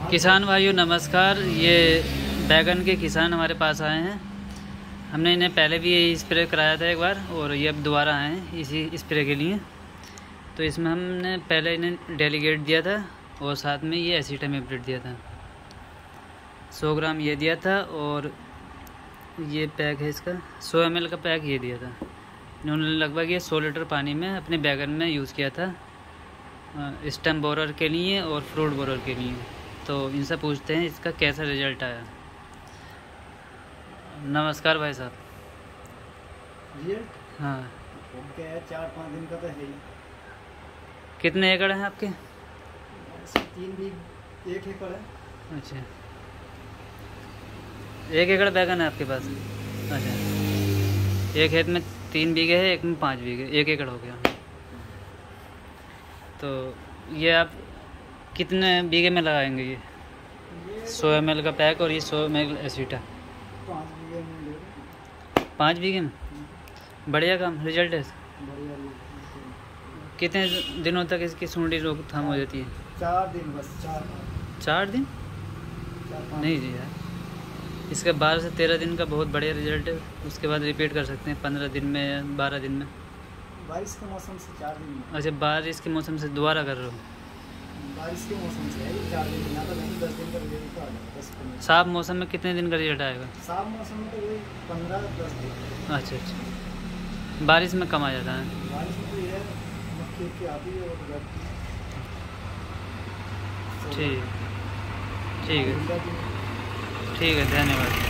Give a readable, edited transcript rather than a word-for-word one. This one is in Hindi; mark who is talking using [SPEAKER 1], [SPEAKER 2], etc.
[SPEAKER 1] किसान भाइयों नमस्कार। ये बैगन के किसान हमारे पास आए हैं। हमने इन्हें पहले भी यही स्प्रे कराया था एक बार, और ये अब दोबारा आए हैं इसी स्प्रे के लिए। तो इसमें हमने पहले इन्हें डेलीगेट दिया था और साथ में ये एसिटामिप्रिड दिया था। 100 ग्राम ये दिया था, और ये पैक है इसका 100 ml का पैक ये दिया था। इन्होंने लगभग ये 100 लीटर पानी में अपने बैगन में यूज़ किया था, स्टेम बोरर के लिए और फ्रूट बोरर के लिए। तो इनसे पूछते हैं इसका कैसा रिजल्ट आया। नमस्कार भाई साहब।
[SPEAKER 2] रिजल्ट
[SPEAKER 1] हाँ,
[SPEAKER 2] ओके है। 4-5 दिन का तो है ही।
[SPEAKER 1] कितने एकड़ हैं आपके?
[SPEAKER 2] 1 एकड़ है।
[SPEAKER 1] अच्छा, 1 एकड़ बैगन है आपके पास? अच्छा, एक खेत में 3 बीघे है, एक में 5 बीघे, 1 एकड़ हो गया। तो ये आप कितने बीघे में लगाएंगे? ये 100 ml का पैक और ये 100 ml एसिटा
[SPEAKER 2] 5 बीघे में ले
[SPEAKER 1] 5 बीघे में। बढ़िया काम, रिजल्ट है।
[SPEAKER 2] बढ़िया।
[SPEAKER 1] कितने दिनों तक इसकी सूंडी रोकथाम हो जाती है?
[SPEAKER 2] 4 दिन बस।
[SPEAKER 1] 4 दिन?
[SPEAKER 2] 4-5
[SPEAKER 1] नहीं जी यार, इसका 12 से 13 दिन का बहुत बढ़िया रिजल्ट है। उसके बाद रिपीट कर सकते हैं 15 दिन में या 12 दिन में।
[SPEAKER 2] बारिश के मौसम से 4 दिन में।
[SPEAKER 1] अच्छा, बारिश के मौसम से दोबारा कर रहे हो?
[SPEAKER 2] बारिश के मौसम से है 4 दिन ना, तो नहीं 10 दिन का रिजल्ट तो आ जाएगा। 10-15
[SPEAKER 1] साफ मौसम में कितने दिन का रिजल्ट आएगा?
[SPEAKER 2] साफ मौसम में तो वही 15-10 दिन।
[SPEAKER 1] अच्छा अच्छा, बारिश में कम आ जाता है।
[SPEAKER 2] बारिश में तो ये मक्खी की आती है और
[SPEAKER 1] ठीक ठीक है,
[SPEAKER 2] है।
[SPEAKER 1] ठीक है, धन्यवाद।